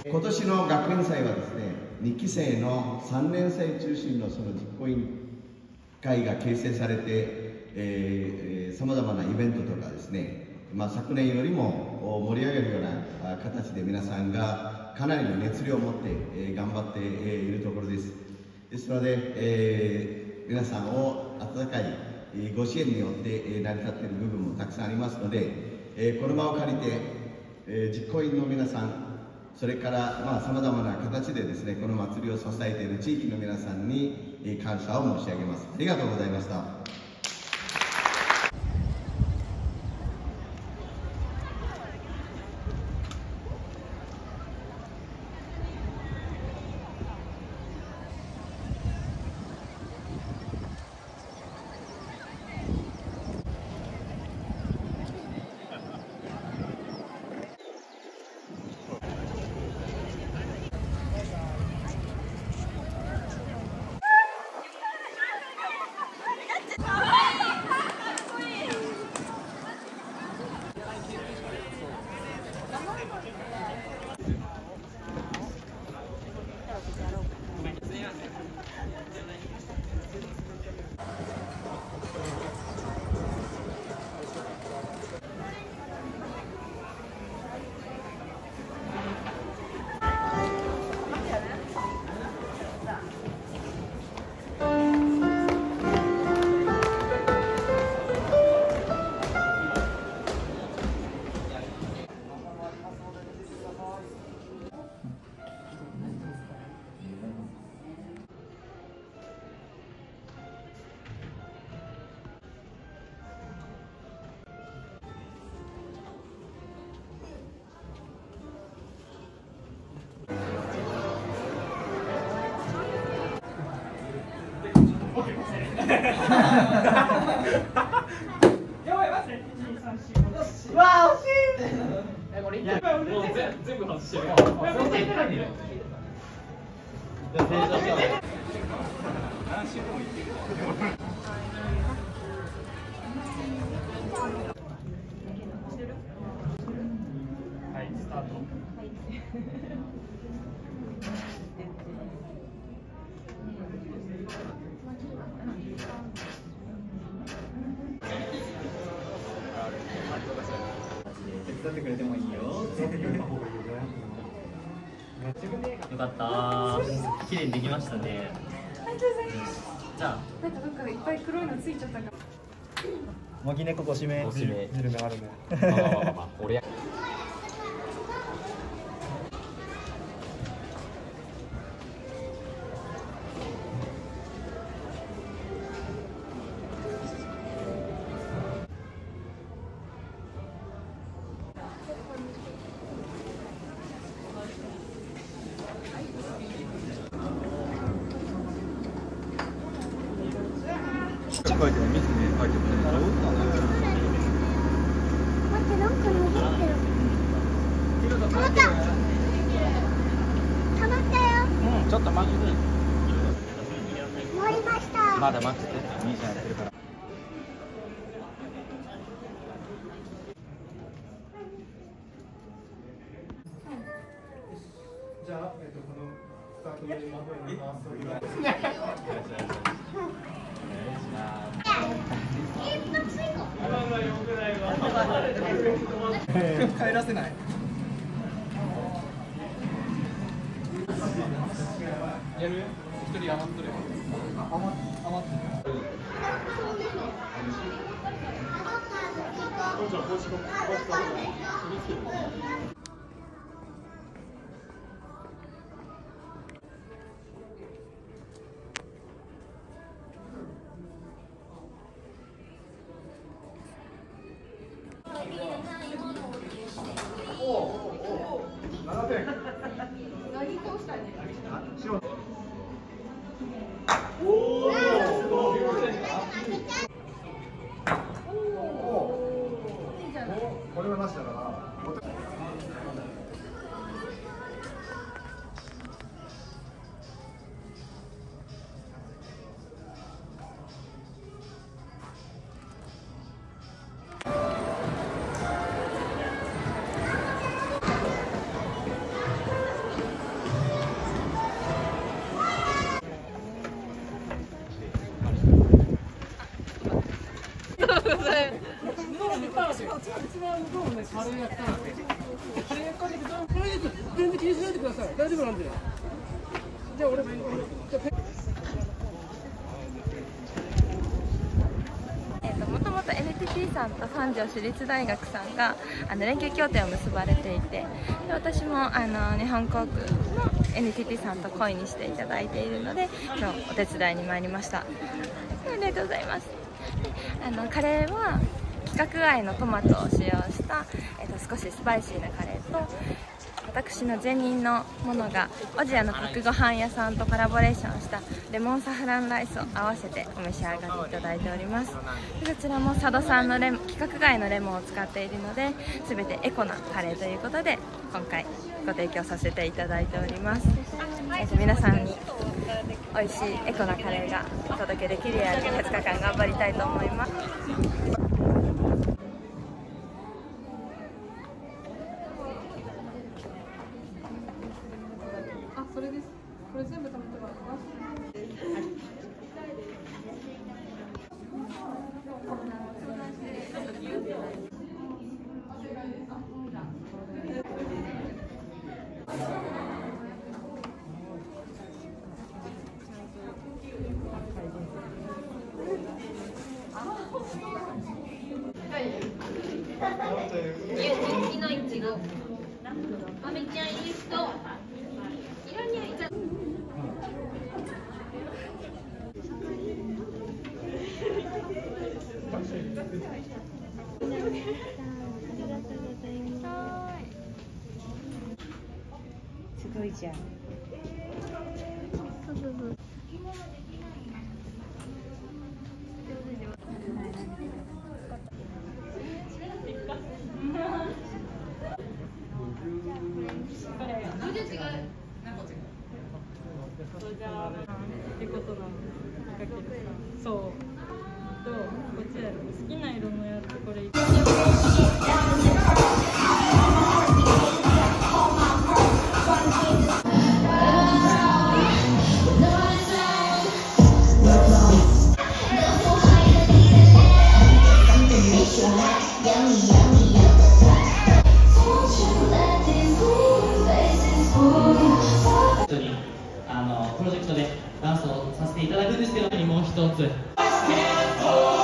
今年の学園祭はですね、2期生の3年生中心のその実行委員会が形成されて、さまざまなイベントとかですね、昨年よりも盛り上げるような形で皆さんがかなりの熱量を持って、頑張っているところです。ですので、皆さんを温かいご支援によって成り立っている部分もたくさんありますので、この場を借りて、実行委員の皆さん、それからさまざまな形でですね、この祭りを支えている地域の皆さんに感謝を申し上げます。ありがとうございました。 うわー惜しい。これもう全部外してる。はい、スタート。手伝ってくれてもいいよ。よかったー。綺麗にできましたね。じゃあ、 なんかどっかいっぱい黒いのついちゃったから。 マギネコご指名。 ご指名。 見る目あるね。 俺。 書いてる、見てね、書いてる。 待って、なんか残ってる。溜まった。溜まったよ。 うん、ちょっと待って。 終わりました。 まだ待ってて、兄さんやってるから。じゃあ、このスタートで回帰らせない。やる？一人余っとるよ。余ってる。7点。 何こうしたいね。 これはなしだから。 一番向こうもね、カレーやったんで。カレーやったんだけど、これで全然気にしないでください。大丈夫なんで。じゃあ俺も。 もともと NTT さんと三条市立大学さんが連携協定を結ばれていて、で私も日本航空の NTT さんと恋にしていただいているので、今日お手伝いに参りました。ありがとうございます。でカレーは規格外のトマトを使用した、少しスパイシーなカレーと、私の前任のものがオジアのパクご飯屋さんとコラボレーションしたレモンサフランライスを合わせてお召し上がりいただいております。でこちらも佐渡産の規格外のレモンを使っているので、全てエコなカレーということで今回ご提供させていただいております。皆さんに美味しいエコなカレーがお届けできるように2日間頑張りたいと思います。 それです。これ全部食べてもらいます。 人気のいちご。あめちゃんいい人。すごいじゃん。 ってことなの。そう。とこっちやろ。好きな色のやつこれ。 プロジェクトでダンスをさせていただくんですけどもう一つ。